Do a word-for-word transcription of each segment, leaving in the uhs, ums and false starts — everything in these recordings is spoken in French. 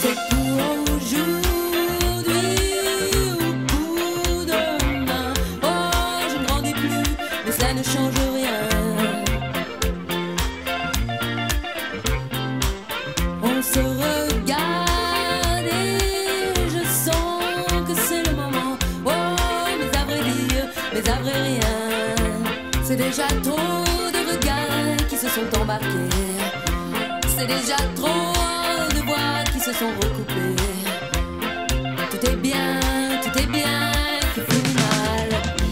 C'est pour aujourd'hui ou pour demain. Oh, je ne grandis plus, mais ça ne change rien. On se regarde et je sens que c'est le moment. Oh, mais à vrai dire, mais à vrai rien. C'est déjà trop de regards qui se sont embarqués. C'est déjà trop de voix qui se sont recoupées. Tout est bien, tout est bien, qui finit mal.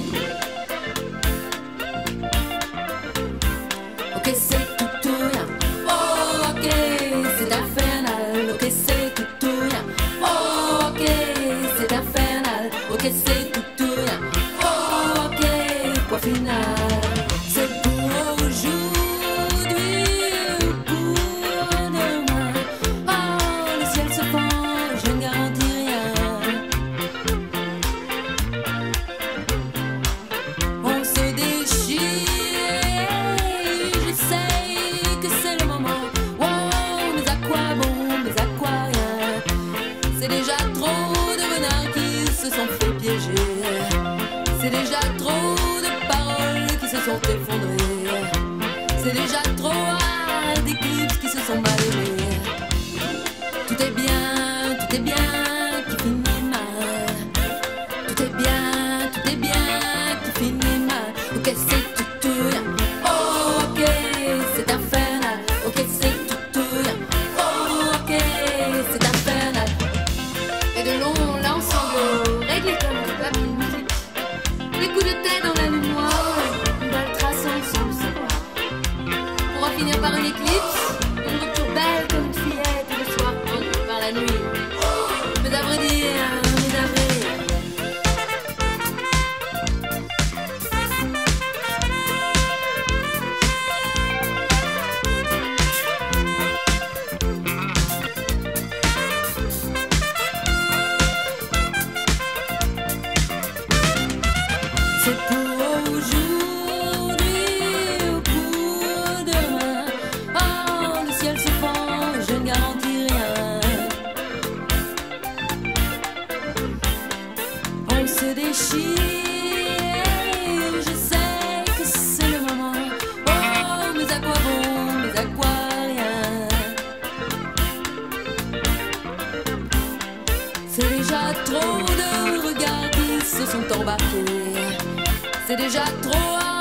Ok, c'est tout ou rien. Oh, ok, c'est infernal. Ok, c'est tout ou rien. Oh, ok, c'est infernal. Ok, c'est tout ou rien. Oh, ok, point final. C'est pour aujourd'hui ou pour demain. Oh, le ciel se fend, je ne garantis rien. On se déchire, je sais que c'est le moment. Oh, mais à quoi bon, mais à quoi rien. C'est déjà trop de renards qui se sont fait piéger. C'est déjà trop de paroles qui se sont effondrées. C'est déjà trop ah, d'éclipses qui se sont mal aimées. Tout est bien, tout est bien, qui finit mal. Tout est bien, tout est bien, qui finit mal. Ok, c'est tout ou rien. Oh, ok, c'est infernal. Ok, c'est tout ou rien. Oh, ok, c'est infernal. Et de longs l'ensemble réglés comme du papier de musique. Des coups de tête dans la nuit noire, une balle traçante sans le savoir. Pour en finir par une éclipse, une rupture belle comme une fillette, et le soir rendu par la nuit. Mais à vrai dire, mais à vrai dire. C'est pour aujourd'hui ou pour demain. Oh, le ciel se fend, je ne garantis rien. On se déchire, je sais que c'est le moment. Oh, mais à quoi bon, mais à quoi rien. C'est déjà trop de regards qui se sont embarqués. C'est déjà trop